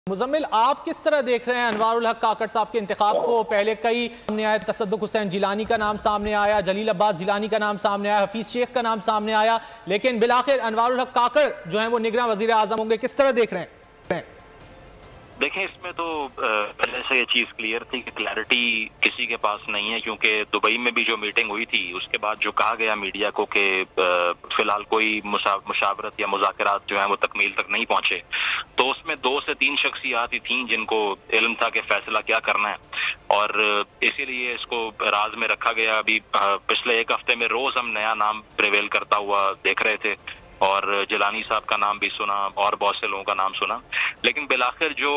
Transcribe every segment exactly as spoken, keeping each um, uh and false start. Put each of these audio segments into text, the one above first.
मुजम्मिल, आप किस तरह देख रहे हैं अनवारुल हक काकड़ साहब के इंतखाब को? पहले कई सामने आया, तसद्दुक हुसैन जिलानी का नाम सामने आया, जलील अब्बास जिलानी का नाम सामने आया, हफीज शेख का नाम सामने आया, लेकिन बिलाखिर अनवारुल हक काकड़ जो है वो निगरान वजीर आजम होंगे। किस तरह देख रहे हैं? देखें, इसमें तो पहले से ये चीज़ क्लियर थी कि क्लैरिटी किसी के पास नहीं है, क्योंकि दुबई में भी जो मीटिंग हुई थी उसके बाद जो कहा गया मीडिया को कि फिलहाल कोई मुशावरत या मुज़ाकरात जो है वो तकमील तक नहीं पहुंचे, तो उसमें दो से तीन शख्सियात ही थीं जिनको इल्म था कि फैसला क्या करना है, और इसीलिए इसको राज में रखा गया। अभी पिछले एक हफ्ते में रोज हम नया नाम प्रिवेल करता हुआ देख रहे थे, और जिलानी साहब का नाम भी सुना और बहुत से लोगों का नाम सुना, लेकिन बिलाखिर जो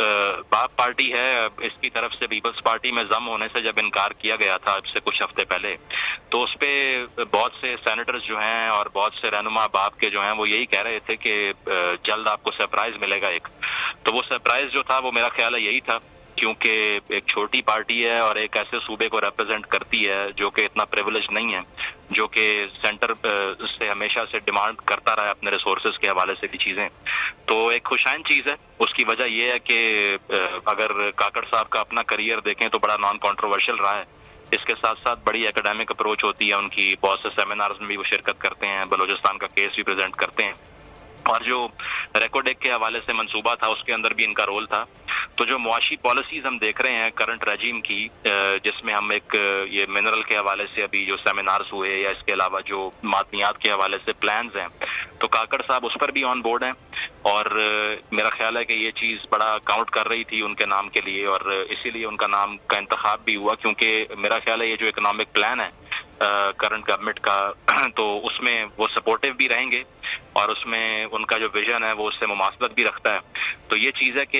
बाप पार्टी है इसकी तरफ से पीपल्स पार्टी में जम होने से जब इनकार किया गया था अब से कुछ हफ्ते पहले, तो उस पर बहुत से सेनेटर्स जो हैं और बहुत से रहनुमा बाप के जो हैं वो यही कह रहे थे कि जल्द आपको सरप्राइज मिलेगा एक। तो वो सरप्राइज जो था वो मेरा ख्याल है यही था, क्योंकि एक छोटी पार्टी है और एक ऐसे सूबे को रिप्रेजेंट करती है जो कि इतना प्रिविलेज नहीं है, जो कि सेंटर से हमेशा से डिमांड करता रहा है अपने रिसोर्सेज के हवाले से भी चीज़ें। तो एक खुशाइन चीज़ है। उसकी वजह यह है कि अगर काकड़ साहब का अपना करियर देखें तो बड़ा नॉन कॉन्ट्रोवर्शियल रहा है। इसके साथ साथ बड़ी एकेडमिक अप्रोच होती है उनकी, बहुत से सेमिनार्स में भी वो शिरकत करते हैं, बलूचिस्तान का केस भी प्रेजेंट करते हैं, और जो रेकोडेक के हवाले से मंसूबा था उसके अंदर भी इनका रोल था। तो जो मुआशी पॉलिसीज हम देख रहे हैं करंट रेजीम की, जिसमें हम एक ये मिनरल के हवाले से अभी जो सेमिनार्स हुए या इसके अलावा जो मादनियात के हवाले से प्लान्स हैं, तो काकड़ साहब उस पर भी ऑन बोर्ड हैं, और मेरा ख्याल है कि ये चीज़ बड़ा काउंट कर रही थी उनके नाम के लिए, और इसीलिए उनका नाम का इंतखाब भी हुआ, क्योंकि मेरा ख्याल है ये जो इकोनॉमिक प्लान है करंट गवर्नमेंट का, तो उसमें वो सपोर्टिव भी रहेंगे और उसमें उनका जो विजन है वो उससे मुमासलत भी रखता है। तो ये चीज़ है कि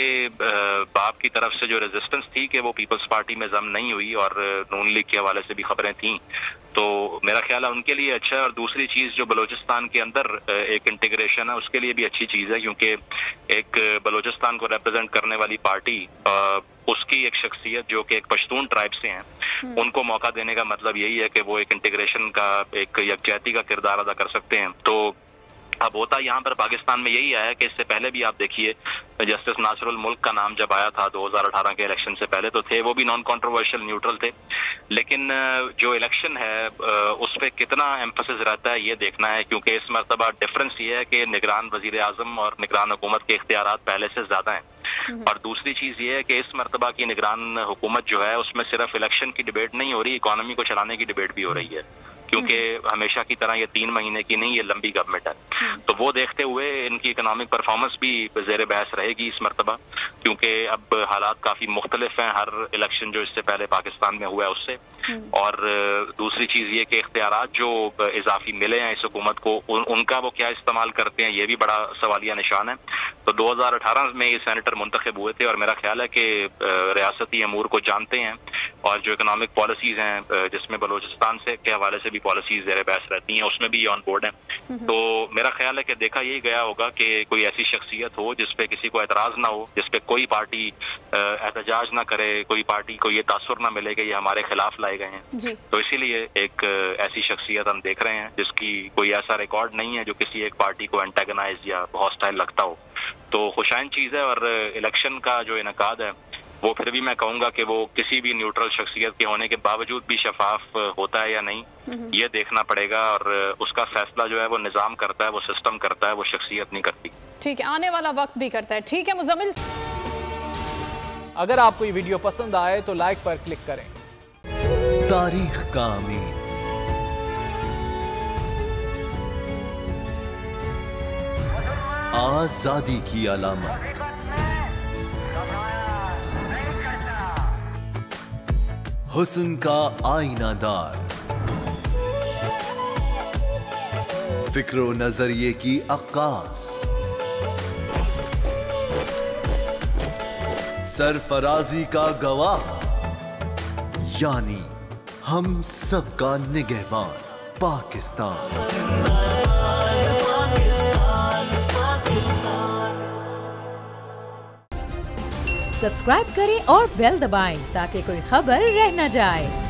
बाप की तरफ से जो रेजिस्टेंस थी कि वो पीपल्स पार्टी में जम नहीं हुई, और नून लीग के हवाले से भी खबरें थीं, तो मेरा ख्याल है उनके लिए अच्छा है। और दूसरी चीज़ जो बलूचिस्तान के अंदर एक इंटीग्रेशन है उसके लिए भी अच्छी चीज़ है, क्योंकि एक बलूचिस्तान को रिप्रेजेंट करने वाली पार्टी उसकी एक शख्सियत जो कि एक पश्तून ट्राइब से हैं, उनको मौका देने का मतलब यही है कि वो एक इंटीग्रेशन का, एक यकजहती का किरदार अदा कर सकते हैं। तो अब होता यहाँ पर पाकिस्तान में यही आया कि इससे पहले भी आप देखिए जस्टिस नासिरुल मुल्क का नाम जब आया था दो हज़ार अठारह के इलेक्शन से पहले, तो थे वो भी नॉन कंट्रोवर्शियल न्यूट्रल थे, लेकिन जो इलेक्शन है उस पर कितना एम्फसिस रहता है ये देखना है, क्योंकि इस मरतबा डिफरेंस ये है कि निगरान वजीर आजम और निगरान हुकूमत के इख्तियारात पहले से ज्यादा हैं, और दूसरी चीज ये है कि इस मरतबा की निगरान हुकूमत जो है उसमें सिर्फ इलेक्शन की डिबेट नहीं हो रही, इकोनॉमी को चलाने की डिबेट भी हो रही है, क्योंकि हमेशा की तरह ये तीन महीने की नहीं, ये लंबी गवर्नमेंट है। तो वो देखते हुए इनकी इकोनॉमिक परफॉर्मेंस भी ज़ेर बहस रहेगी इस मरतबा, क्योंकि अब हालात काफ़ी मुख्तलिफ हैं हर इलेक्शन जो इससे पहले पाकिस्तान में हुआ है उससे। और दूसरी चीज़ ये कि इख्तियारात जो इजाफी मिले हैं इस हुकूमत को, उन, उनका वो क्या इस्तेमाल करते हैं ये भी बड़ा सवालिया निशान है। तो दो हज़ार अठारह में ये सेनेटर मुंतखब हुए थे, और मेरा ख्याल है कि रियासती अमूर को जानते हैं, और जो इकोनॉमिक पॉलिसीज हैं जिसमें बलूचिस्तान से के हवाले से भी पॉलिसीज ज़ेर बहस रहती हैं उसमें भी ये ऑन बोर्ड हैं। तो मेरा ख्याल है कि देखा यही गया होगा कि कोई ऐसी शख्सियत हो जिसपे किसी को एतराज़ ना हो, जिसपे कोई पार्टी एहतजाज ना करे, कोई पार्टी को ये तासुर ना मिले कि ये हमारे खिलाफ लाए गए हैं। तो इसीलिए एक ऐसी शख्सियत हम देख रहे हैं जिसकी कोई ऐसा रिकॉर्ड नहीं है जो किसी एक पार्टी को एंटेगनाइज या हॉस्टाइल लगता हो। तो खुशाइन चीज़ है, और इलेक्शन का जो इनकाद है वो फिर भी मैं कहूँगा कि वो किसी भी न्यूट्रल शख्सियत के होने के बावजूद भी शफाफ होता है या नहीं, ये देखना पड़ेगा, और उसका फैसला जो है वो निज़ाम करता है, वो सिस्टम करता है, वो शख्सियत नहीं करती। ठीक है, आने वाला वक्त भी करता है। ठीक है मुजम्मिल, अगर आपको ये वीडियो पसंद आए तो लाइक पर क्लिक करें। तारीख का अमीन, आजादी की अलामत, हुस्न का आईनादार, फिक्रो नजरिए की अक्कास, सरफराजी का गवाह, यानी हम सबका निगहबान पाकिस्तान। सब्सक्राइब करें और बेल दबाएं ताकि कोई खबर रह न जाए।